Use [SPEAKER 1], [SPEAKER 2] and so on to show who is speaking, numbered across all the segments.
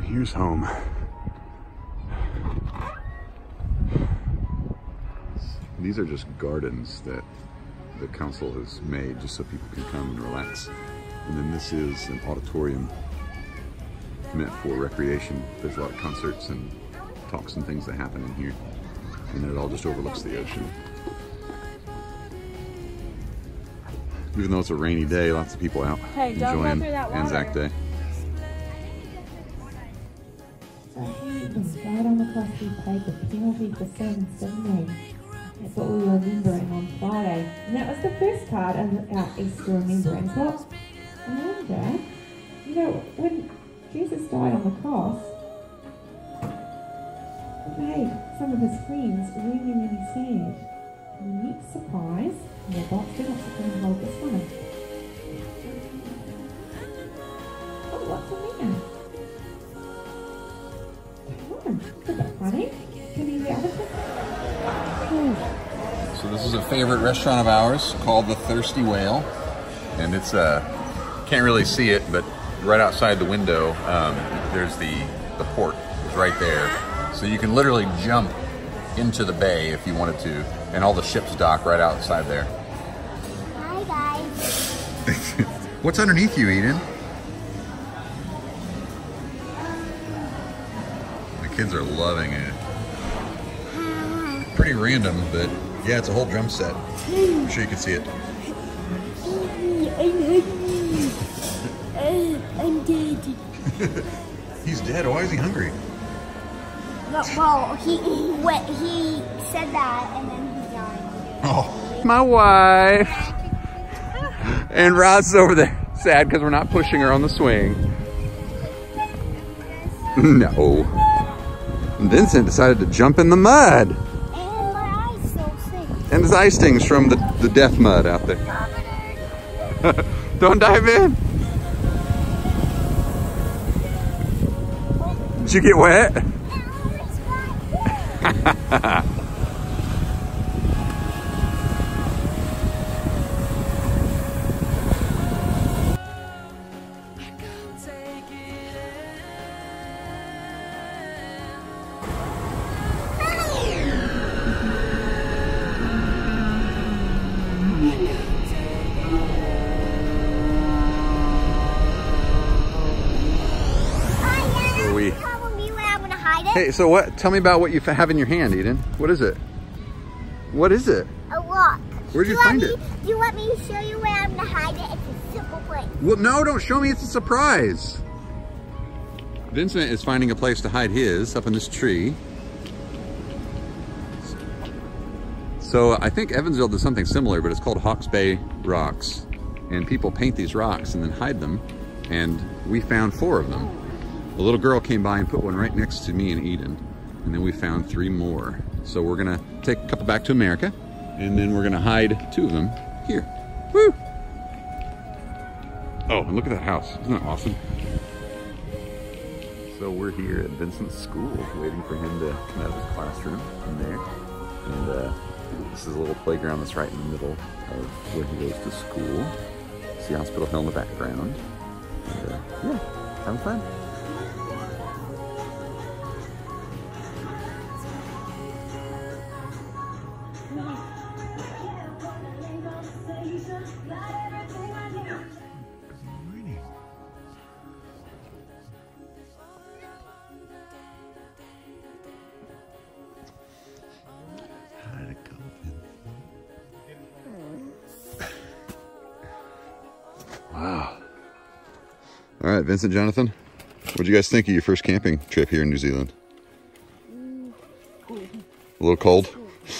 [SPEAKER 1] Here's home. These are just gardens that the council has made just so people can come and relax. And then this is an auditorium meant for recreation. There's a lot of concerts and talks and things that happen in here. And then it all just overlooks the ocean. Even though it's a rainy day, lots of people out enjoying Anzac Day.
[SPEAKER 2] So he was right on the cross. He paid the penalty for sin 7 days. That's what we were remembering on Friday. And that was the first part of our Easter remembrance. Well, I wonder, you know, when Jesus died on the cross, it made some of his friends really, really sad. And the next surprise, and the box did not come and hold this one. Oh, what's in there? Is that funny? Can you hear other people?
[SPEAKER 1] So this is a favorite restaurant of ours called the Thirsty Whale. And it's, can't really see it, but right outside the window, there's the port. It's right there. So you can literally jump into the bay if you wanted to. And all the ships dock right outside there.
[SPEAKER 3] Hi guys.
[SPEAKER 1] What's underneath you, Eden? The kids are loving it. Pretty random, but yeah, it's a whole drum set. I'm sure you can see it.
[SPEAKER 3] I'm dead.
[SPEAKER 1] He's dead. Why is he hungry?
[SPEAKER 3] Well, he said that and then he died.
[SPEAKER 1] Oh, my wife. And Rod's over there, sad because we're not pushing her on the swing. No. Vincent decided to jump in the mud.
[SPEAKER 3] And my eyes so sick.
[SPEAKER 1] And his eye stings from the death mud out there. Don't dive in. Did you get wet? Hey, so what? Tell me about what you have in your hand, Eden. What is it? What is it?
[SPEAKER 3] A rock.
[SPEAKER 1] Where did you find it?
[SPEAKER 3] Do you want me to show you where I'm going to hide it? It's a simple place.
[SPEAKER 1] Well, no, don't show me. It's a surprise. Vincent is finding a place to hide his up in this tree. So I think Evansville does something similar, but it's called Hawks Bay Rocks. And people paint these rocks and then hide them. And we found 4 of them. A little girl came by and put one right next to me and Eden. And then we found 3 more. So we're gonna take a couple back to America, and then we're gonna hide 2 of them here. Woo! Oh, and look at that house. Isn't that awesome? So we're here at Vincent's school, waiting for him to come out of his classroom in there. And this is a little playground that's right in the middle of where he goes to school. See Hospital Hill in the background. And yeah, having fun. Wow. All right, Vincent, Jonathan, what did you guys think of your first camping trip here in New Zealand?
[SPEAKER 3] Cool.
[SPEAKER 1] A little cold?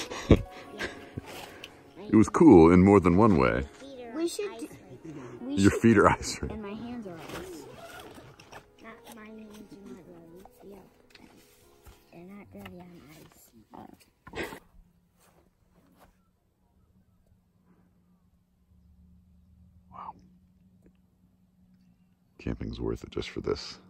[SPEAKER 1] It was cool in more than one way. Your feet are ice ready.
[SPEAKER 3] And my hands are ice. Not my hands are not ready. Yeah. They're not ready on ice.
[SPEAKER 1] Wow. Camping's worth it just for this.